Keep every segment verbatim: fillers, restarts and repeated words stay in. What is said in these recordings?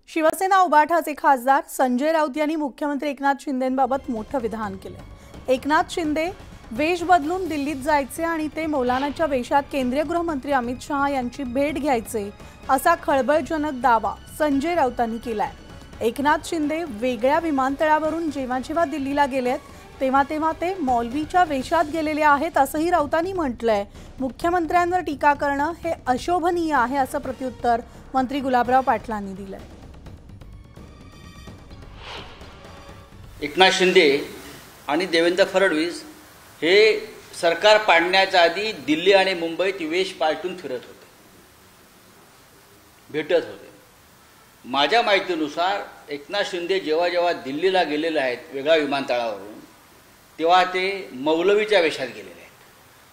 शिवसेना उभाठाचे खासदार संजय राऊत यांनी मुख्यमंत्री एकनाथ शिंदेंबाबत मोठं विधान केलं। एकनाथ शिंदे वेश बदलून दिल्लीत जायचे आणि ते मौलानाच्या वेशात केंद्रीय गृहमंत्री अमित शहा यांची भेट घ्यायचे असा खळबळजनक दावा संजय राऊतांनी केलाय। एकनाथ शिंदे वेगळ्या विमानतळावरून जेव्हा जेव्हा दिल्लीला गेलेत तेव्हा तेव्हा ते मौलवीच्या वेशात गेलेले आहेत असंही राऊतांनी म्हटलंय। मुख्यमंत्र्यांवर टीका करणं हे अशोभनीय आहे असं प्रत्युत्तर मंत्री गुलाबराव पाटलांनी दिलंय। एकनाथ शिंदे आणि देवेंद्र फडणवीस हे सरकार पाडण्याच्या आधी दिल्ली आणि मुंबईत वेश पालटून फिरत होते, भेटत होते। माझ्या माहितीनुसार एकनाथ शिंदे जेव्हा जेव्हा दिल्लीला गेलेले आहेत वेगळ्या विमानतळावरून तेव्हा ते मौलवीच्या वेशात गेलेले आहेत।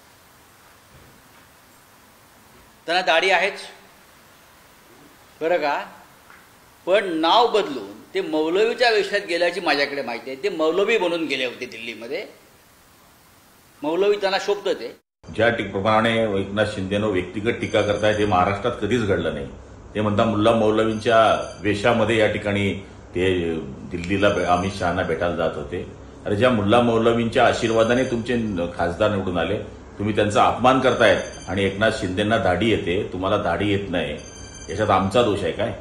त्यांना दाढी आहेच बरं का, पण नाव बदलून ते मौलवीच्या वेशात गेल्याची माझ्याकडे माहिती आहे। ते मौलवी बनून गेले होते दिल्लीमध्ये, मौलवी त्यांना शोभतं। ते ज्या प्रमाणे एकनाथ शिंदेनं व्यक्तिगत टीका करतायत हे महाराष्ट्रात कधीच घडलं नाही। ते म्हणता मुल्ला मौलवींच्या वेशामध्ये या ठिकाणी ते दिल्लीला अमित शहांना भेटायला जात होते। अरे ज्या मुल्ला मौलवींच्या आशीर्वादाने तुमचे खासदार निवडून आले, तुम्ही त्यांचा अपमान करतायत आणि एकनाथ शिंदेंना दाढी येते, तुम्हाला दाढी येत नाही, याच्यात आमचा दोष आहे काय?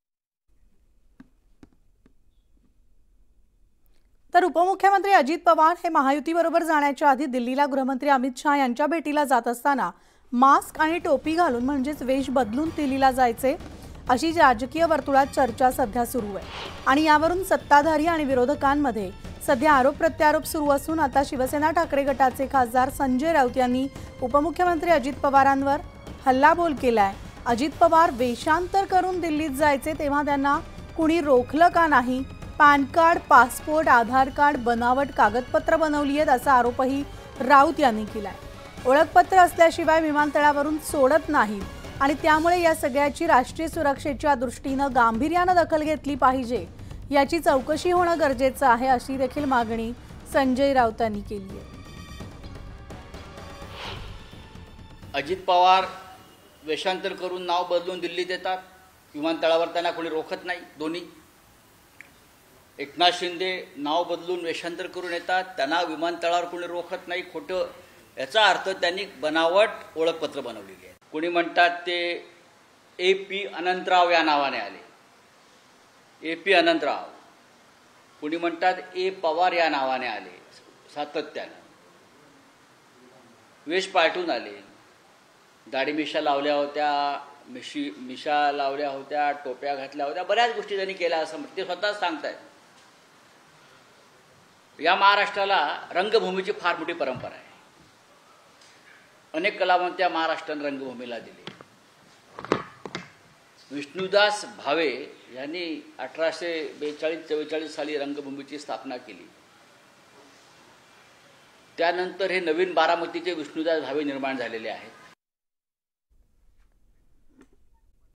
तर उपमुख्यमंत्री अजित पवार हे महायुतीबरोबर जाण्याच्या आधी दिल्लीला गृहमंत्री अमित शहा यांच्या भेटीला जात असताना मास्क आणि टोपी घालून म्हणजेच वेश बदलून दिल्लीला जायचे अशी राजकीय वर्तुळात चर्चा सध्या सुरू आहे। आणि यावरून सत्ताधारी आणि विरोधकांमध्ये सध्या आरोप प्रत्यारोप सुरू असून आता शिवसेना ठाकरे गटाचे खासदार संजय राऊत यांनी उपमुख्यमंत्री अजित पवारांवर हल्लाबोल केलाय। अजित पवार वेशांतर करून दिल्लीत जायचे तेव्हा त्यांना कुणी रोखलं का नाही? PAN card, passport, Aadhaar card बनावट कागदपत्र बनवली आहेत असा आरोपही राऊत यांनी केलाय। ओळखपत्र असल्याशिवाय विमानतळावरून सोडत नाहीत आणि त्यामुळे या सगळ्याची राष्ट्रीय सुरक्षेच्या दृष्टीने गांभीर्याने दखल घेतली पाहिजे, याची चौकशी होणं गरजेचं आहे अशी देखील मागणी संजय राऊतांनी केली आहे। अजित पवार वेशांतर करून नाव बदलून दिल्लीत येतात, विमानतळावर त्यांना कोणी रोखत नाही। दोन्ही एकनाथ शिंदे नाव बदलून वेशांतर करून येतात, त्यांना विमानतळावर कोणी रोखत नाही। खोटं याचा अर्थ त्यांनी बनावट ओळखपत्र बनवलेली आहे। कोणी म्हणतात ते ए पी अनंतराव या नावाने आले, ए पी अनंतराव, कोणी म्हणतात ए पवार या नावाने आले। सातत्यानं वेश पालटून आले, दाढी मिशा लावल्या होत्या, मिशी मिशा लावल्या होत्या, टोप्या घातल्या होत्या, बऱ्याच गोष्टी त्यांनी केल्या असं ते स्वतःच सांगतायत। या महाराष्ट्राला रंगभूमीची फार मोठी परंपरा आहे। अनेक कलावंत या महाराष्ट्राने रंगभूमीला दिले। विष्णुदास भावे यांनी अठराशे बेचाळीस चव्वेचाळीस साली रंगभूमीची स्थापना केली। त्यानंतर हे नवीन बारामतीचे विष्णुदास भावे निर्माण झालेले आहेत।